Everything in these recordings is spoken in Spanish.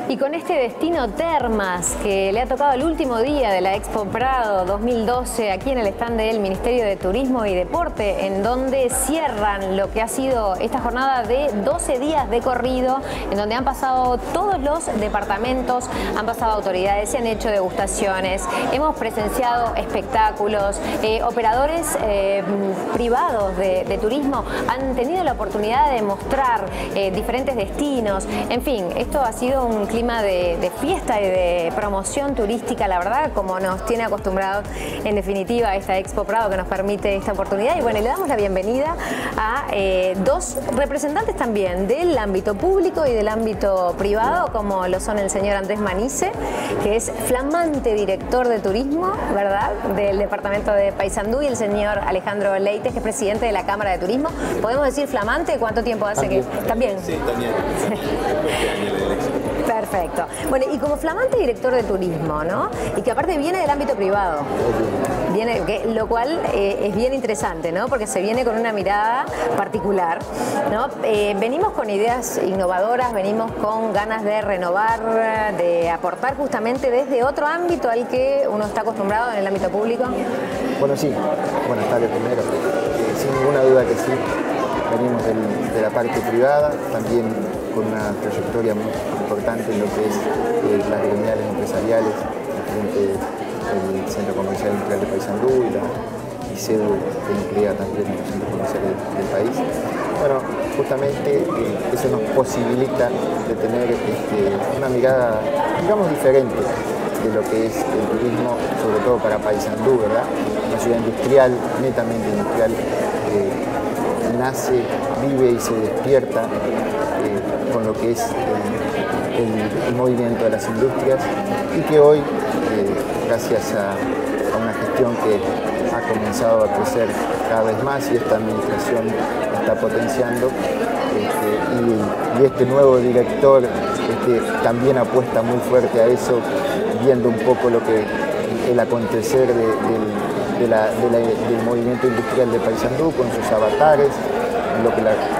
Y con este destino Termas, que le ha tocado el último día de la Expo Prado 2012, aquí en el stand del Ministerio de Turismo y Deporte, en donde cierran lo que ha sido esta jornada de 12 días de corrido, en donde han pasado todos los departamentos, han pasado autoridades, se han hecho degustaciones, hemos presenciado espectáculos, operadores privados de turismo han tenido la oportunidad de mostrar diferentes destinos. En fin, esto ha sido un clima de fiesta y de promoción turística, la verdad, como nos tiene acostumbrados en definitiva esta Expo Prado, que nos permite esta oportunidad. Y bueno, le damos la bienvenida a dos representantes también del ámbito público y del ámbito privado, como lo son el señor Andrés Manice, que es flamante director de turismo, ¿verdad?, del departamento de Paysandú, y el señor Alejandro Leites, que es presidente de la Cámara de Turismo. ¿Podemos decir flamante? ¿Cuánto tiempo hace también, que...? ¿También? Sí, también. Perfecto. Bueno, y como flamante director de turismo, ¿no? Y que aparte viene del ámbito privado, lo cual es bien interesante, ¿no? Porque se viene con una mirada particular, ¿no? Venimos con ideas innovadoras, venimos con ganas de renovar, de aportar justamente desde otro ámbito al que uno está acostumbrado en el ámbito público. Bueno, sí. Buenas tardes primero. Sin ninguna duda que sí. Venimos de la parte privada, también con una trayectoria muy importante en lo que es las gremiales empresariales, frente del Centro Comercial Industrial de Paysandú y CEDU, que nuclea también los centros comerciales del país. Bueno, justamente eso nos posibilita de tener una mirada, digamos, diferente de lo que es el turismo, sobre todo para Paysandú, ¿verdad? Una ciudad industrial, netamente industrial, nace, vive y se despierta con lo que es el movimiento de las industrias, y que hoy, gracias a una gestión que ha comenzado a crecer cada vez más y esta administración está potenciando, y este nuevo director también apuesta muy fuerte a eso, viendo un poco lo que el acontecer del movimiento industrial de Paysandú con sus avatares, lo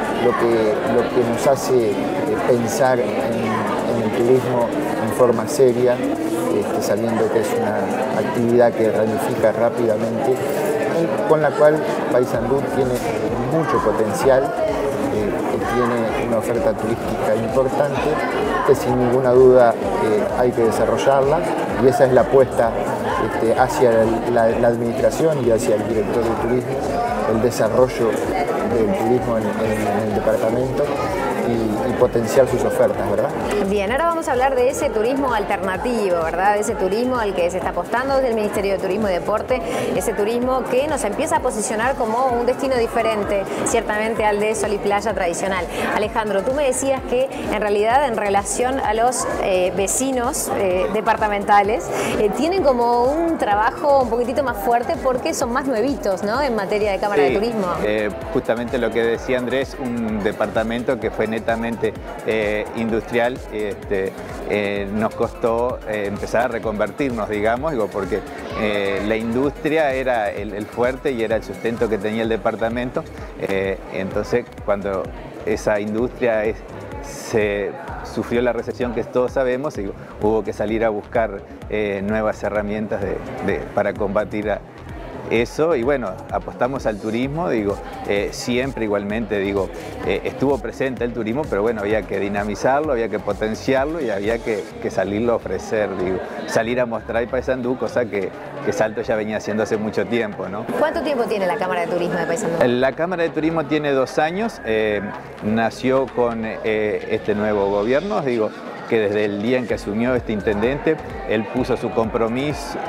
que nos hace pensar en el turismo en forma seria, sabiendo que es una actividad que ramifica rápidamente, con la cual Paysandú tiene mucho potencial, que tiene una oferta turística importante, que sin ninguna duda hay que desarrollarla, y esa es la apuesta hacia la administración y hacia el director de turismo, el desarrollo del turismo en el departamento y potenciar sus ofertas, ¿verdad? Bien, ahora vamos a hablar de ese turismo alternativo, ¿verdad? De ese turismo al que se está apostando desde el Ministerio de Turismo y Deporte, ese turismo que nos empieza a posicionar como un destino diferente, ciertamente, al de sol y playa tradicional. Alejandro, tú me decías que en realidad, en relación a los vecinos departamentales, tienen como un trabajo un poquitito más fuerte porque son más nuevitos, ¿no?, en materia de Cámara de Turismo. Justamente lo que decía Andrés, un departamento que fue netamente industrial, nos costó empezar a reconvertirnos, digamos, porque la industria era el fuerte y era el sustento que tenía el departamento. Entonces, cuando esa industria se sufrió la recesión que todos sabemos, hubo que salir a buscar nuevas herramientas para combatir eso, y bueno, apostamos al turismo, siempre igualmente, estuvo presente el turismo, pero bueno, había que dinamizarlo, había que potenciarlo y había que salirlo a ofrecer, salir a mostrar Paysandú, cosa que Salto ya venía haciendo hace mucho tiempo, ¿no? ¿Cuánto tiempo tiene la Cámara de Turismo de Paysandú? La Cámara de Turismo tiene 2 años, nació con este nuevo gobierno, que desde el día en que asumió este intendente, él puso su compromiso,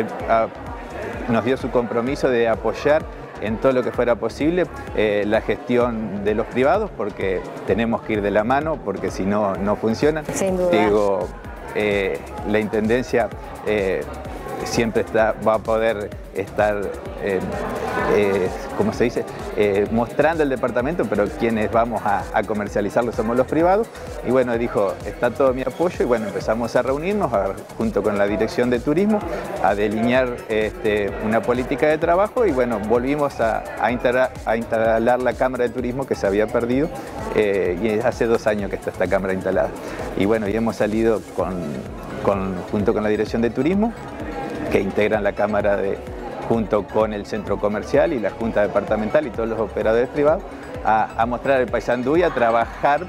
nos dio su compromiso de apoyar en todo lo que fuera posible la gestión de los privados, porque tenemos que ir de la mano, porque si no, no funciona. Sin duda. La Intendencia siempre va a poder estar, ¿cómo se dice?, mostrando el departamento, pero quienes vamos a comercializarlo somos los privados. Y bueno, dijo, está todo mi apoyo, y bueno, empezamos a reunirnos junto con la Dirección de Turismo a delinear una política de trabajo, y bueno, volvimos a instalar la Cámara de Turismo que se había perdido, y hace 2 años que está esta cámara instalada. Y bueno, y hemos salido junto con la Dirección de Turismo, que integran la Cámara junto con el Centro Comercial y la Junta Departamental y todos los operadores privados, a mostrar el Paysandú y a trabajar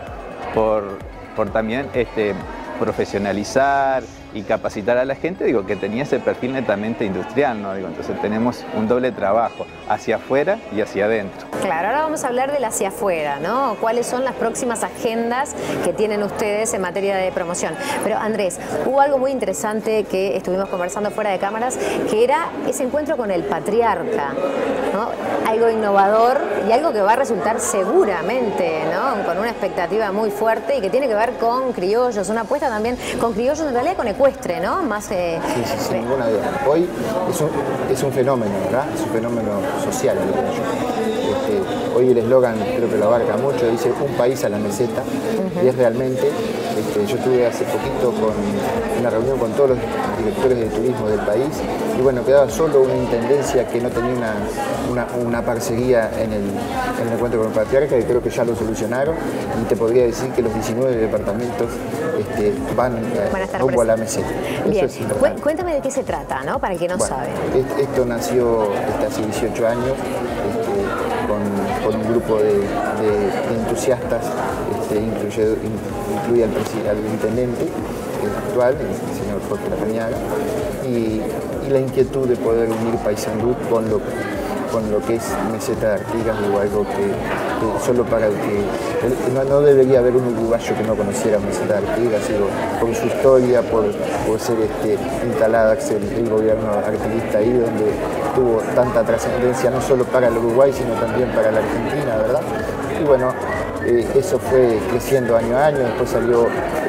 por también profesionalizar y capacitar a la gente, digo, que tenía ese perfil netamente industrial, ¿no? Digo, entonces tenemos un doble trabajo, hacia afuera y hacia adentro. Claro, ahora vamos a hablar del hacia afuera, ¿no? ¿Cuáles son las próximas agendas que tienen ustedes en materia de promoción? Pero Andrés, hubo algo muy interesante que estuvimos conversando fuera de cámaras, que era ese encuentro con el patriarca, ¿no? Algo innovador y algo que va a resultar seguramente, ¿no?, con una expectativa muy fuerte y que tiene que ver con criollos, una apuesta también con criollos, en realidad con ecuestre, ¿no? Más, sí, sin ninguna duda. Hoy es un fenómeno, ¿verdad? Es un fenómeno social, diría yo. Hoy el eslogan, creo que lo abarca mucho, dice un país a la meseta, y es realmente, yo estuve hace poquito una reunión con todos los directores de turismo del país, y bueno, quedaba solo una intendencia que no tenía una parcería en el encuentro con el patriarca, y creo que ya lo solucionaron, y te podría decir que los 19 departamentos van rumbo a la meseta. Bien. Eso es importante. Cuéntame de qué se trata, ¿no?, para el que no sabe. Esto nació hace 18 años, con un grupo de entusiastas, incluye al intendente actual, el señor Jorge Lacañaga, y la inquietud de poder unir Paysandú con lo que es Meseta de Artigas, o algo que solo para el que no debería haber un uruguayo que no conociera Meseta de Artigas, digo, por su historia, por ser instalada el gobierno artiguista ahí, donde tuvo tanta trascendencia no solo para el Uruguay, sino también para la Argentina, ¿verdad? Y bueno, eso fue creciendo año a año. Después salió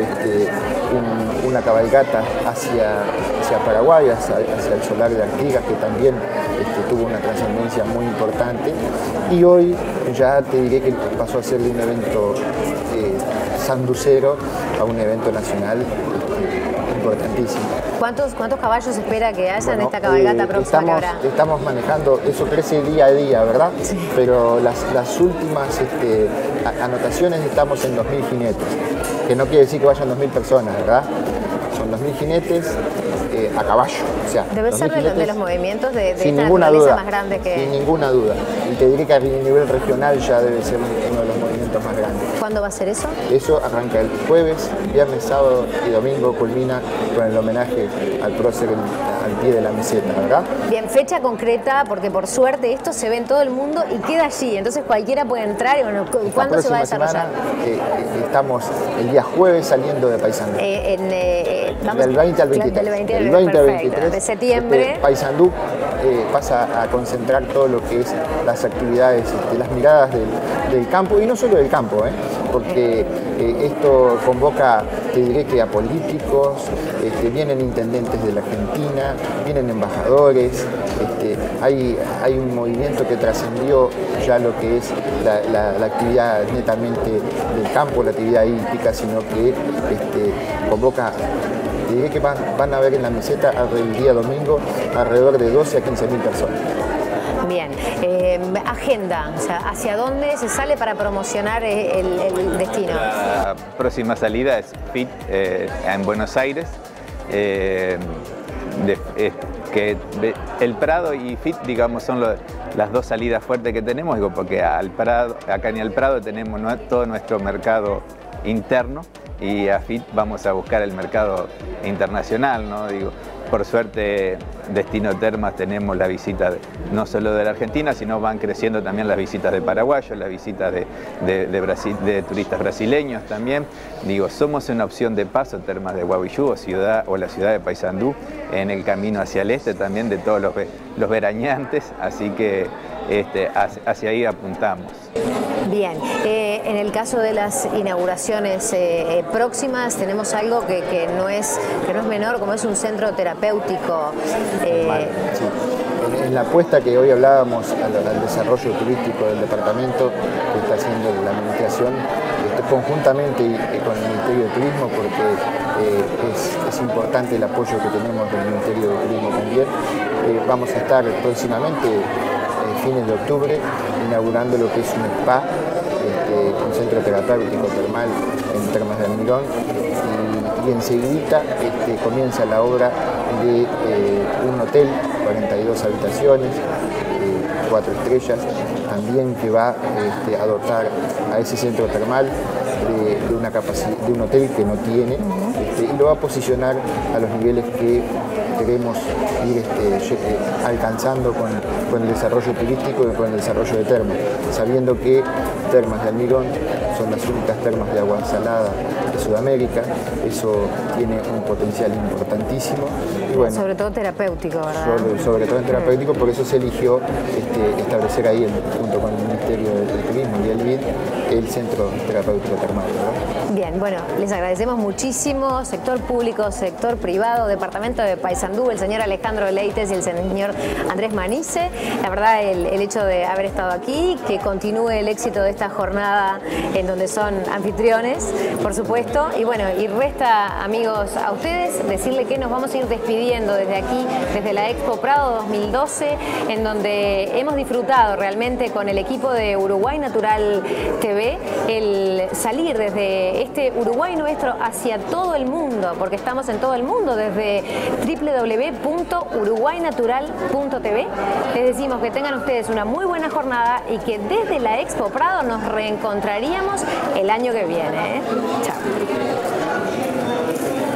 una cabalgata hacia Paraguay, hacia el solar de Artigas, que también tuvo una trascendencia muy importante, y hoy ya te diré que pasó a ser de un evento sanducero a un evento nacional importantísimo. ¿Cuántos caballos espera que haya en esta cabalgata próxima que habrá? Estamos manejando, eso crece día a día, ¿verdad? Sí. Pero las últimas anotaciones estamos en 2.000 jinetes, que no quiere decir que vayan 2.000 personas, ¿verdad? Son 2.000 jinetes a caballo. O sea, debe ser de los movimientos de esta ninguna naturaleza duda, más grande que... Sin ninguna duda. Y te diré que a nivel regional ya debe ser uno de los movimientos más grandes. ¿Cuándo va a ser eso? Eso arranca el jueves, viernes, sábado y domingo culmina con el homenaje al prócer al pie de la meseta, ¿verdad? Bien, fecha concreta, porque por suerte esto se ve en todo el mundo y queda allí, entonces cualquiera puede entrar. Y bueno, ¿cuándo se va a desarrollar? Estamos el día jueves saliendo de Paysandú. Del 20 al 23. Del 20 al 23 de septiembre. Paysandú pasa a concentrar todo lo que es las actividades, las miradas del campo, y no solo del campo, porque esto convoca, te diré que a políticos, vienen intendentes de la Argentina, vienen embajadores, hay un movimiento que trascendió ya lo que es la actividad netamente del campo, la actividad hípica, sino que convoca. Te diré que van a ver en la meseta el día domingo alrededor de 12 a 15.000 personas. Bien, agenda, o sea, ¿hacia dónde se sale para promocionar el destino? La próxima salida es FIT en Buenos Aires, que el Prado y FIT, digamos, son las dos salidas fuertes que tenemos, digo, porque acá en el Prado tenemos todo nuestro mercado interno, y a FIT vamos a buscar el mercado internacional, ¿no? Digo, por suerte, Destino Termas tenemos la visita no solo de la Argentina, sino van creciendo también las visitas de paraguayos, las visitas de turistas brasileños también. Digo, somos una opción de paso, Termas de Guavillú o la ciudad de Paysandú, en el camino hacia el este también de todos los verañantes, así que hacia ahí apuntamos. Bien, en el caso de las inauguraciones próximas tenemos algo que no es menor, como es un centro terapéutico. Sí. En la apuesta que hoy hablábamos al desarrollo turístico del departamento que está haciendo la administración, conjuntamente con el Ministerio de Turismo, porque es importante el apoyo que tenemos del Ministerio de Turismo también. Vamos a estar próximamente, fines de octubre, inaugurando lo que es un spa, un centro terapéutico termal en Termas de Almirón, y enseguida comienza la obra de un hotel, 42 habitaciones, 4 estrellas, también que va a dotar a ese centro termal de un hotel que no tiene, y lo va a posicionar a los niveles que queremos ir alcanzando con el desarrollo turístico y con el desarrollo de termas, sabiendo que Termas de Almirón son las únicas termas de agua salada de Sudamérica. Eso tiene un potencial importantísimo. Y bueno, sobre todo terapéutico, ¿verdad? Sobre todo en terapéutico, por eso se eligió establecer ahí, junto con el Ministerio de Turismo y el BID, el Centro Terapéutico Termal, ¿verdad? Bien, bueno, les agradecemos muchísimo, sector público, sector privado, departamento de Paysandú, el señor Alejandro Leites y el señor Andrés Manice. La verdad, el hecho de haber estado aquí, que continúe el éxito de esta jornada en donde son anfitriones, por supuesto. Y bueno, y resta, amigos, a ustedes decirle que nos vamos a ir despidiendo desde aquí, desde la Expo Prado 2012, en donde hemos disfrutado realmente con el equipo de Uruguay Natural TV, el salir desde este Uruguay nuestro hacia todo el mundo, porque estamos en todo el mundo, desde www.uruguaynatural.tv. Les decimos que tengan ustedes una muy buena jornada y que desde la Expo Prado nos reencontraríamos el año que viene. Chao.